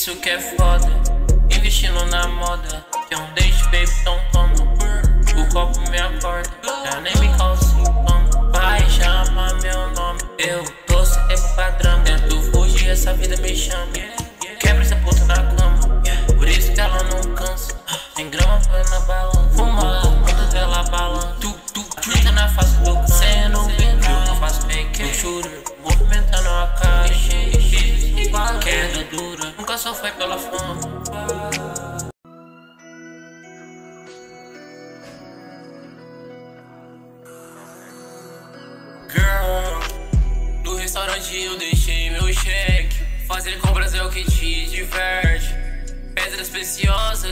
Isso que é foda, investindo na moda. Tem um date, baby, então toma. O copo me acorda, já nem me causa sintoma. Vai chamar meu nome, eu tô sem tempo pra drama. Tento fugir, essa vida me chama. Quebra essa puta na cama, por isso que ela não cansa. Tem grama põe na balança, fuma, muda dela balança. Junta na face do canto, cê não vê nada. Eu faço fake, eu juro, movimentando a caixa. Queda dura, nunca só foi pela fama. Girl, no restaurante eu deixei meu cheque. Fazer compras é o que te diverte. Pedras preciosas